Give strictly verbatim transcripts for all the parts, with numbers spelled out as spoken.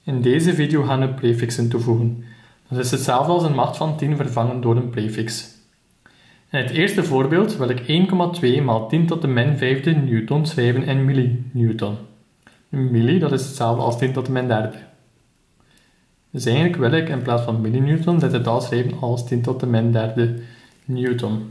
In deze video gaan we prefixen toevoegen. Dat is hetzelfde als een macht van tien vervangen door een prefix. In het eerste voorbeeld wil ik één komma twee maal tien tot de min vijfde newton schrijven in millinewton. Een milli, dat is hetzelfde als tien tot de min derde. Dus eigenlijk wil ik in plaats van millinewton dit totaal schrijven als tien tot de min derde newton.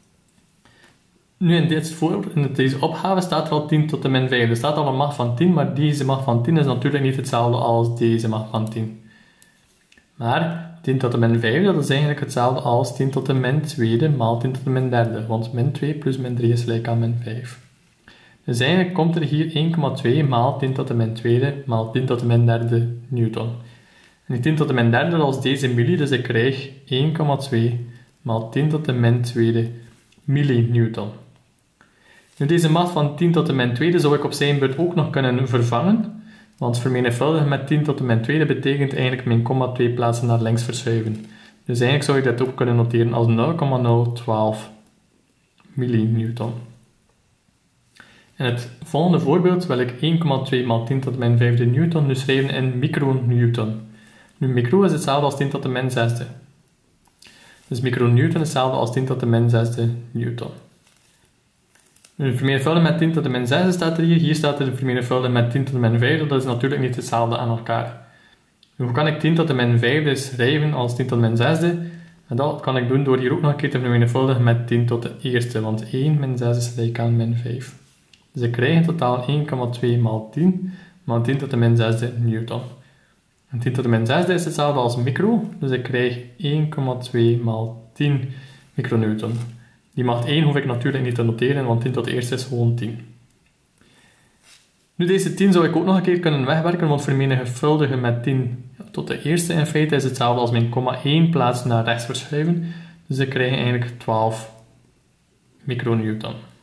Nu in, dit voor, in deze opgave staat er al tien tot de min vijf. Er staat al een macht van tien, maar deze macht van tien is natuurlijk niet hetzelfde als deze macht van tien. Maar tien tot de min vijf, dat is eigenlijk hetzelfde als tien tot de min tweede maal tien tot de min derde. Want min twee plus min drie is gelijk aan min vijf. Dus eigenlijk komt er hier één komma twee maal tien tot de min tweede maal tien tot de min derde newton. En die tien tot de min derde, dat is deze milli, dus ik krijg één komma twee maal tien tot de min tweede millinewton. Nu deze macht van tien tot de min tweede zou ik op zijn beurt ook nog kunnen vervangen, want vermenigvuldigen met tien tot de min tweede betekent eigenlijk mijn komma twee plaatsen naar links verschuiven. Dus eigenlijk zou ik dat ook kunnen noteren als nul komma nul een twee millinewton. In het volgende voorbeeld wil ik één komma twee maal tien tot de min vijfde newton nu schrijven in micronewton. Nu micro is hetzelfde als tien tot de min zesde. Dus micronewton is hetzelfde als tien tot de min zesde newton. Nu vermenigvuldigen met tien tot de min zesde staat er hier. Hier staat er vermenigvuldigen met tien tot de min vijfde. Dat is natuurlijk niet hetzelfde aan elkaar. Nu, hoe kan ik tien tot de min vijfde schrijven als tien tot de min zesde? En dat kan ik doen door hier ook nog een keer te vermenigvuldigen met tien tot de eerste. Want één min zes is gelijk aan min vijf. Dus ik krijg in totaal één komma twee maal tien maal tien tot de min zesde newton. En tien tot de min zesde is hetzelfde als micro. Dus ik krijg één komma twee maal tien micronewton. Die macht één hoef ik natuurlijk niet te noteren, want tien tot de eerste is gewoon tien. Nu deze tien zou ik ook nog een keer kunnen wegwerken, want vermenigvuldigen met tien tot de eerste in feite is hetzelfde als mijn komma één plaats naar rechts verschuiven. Dus ik krijg eigenlijk twaalf micronewton.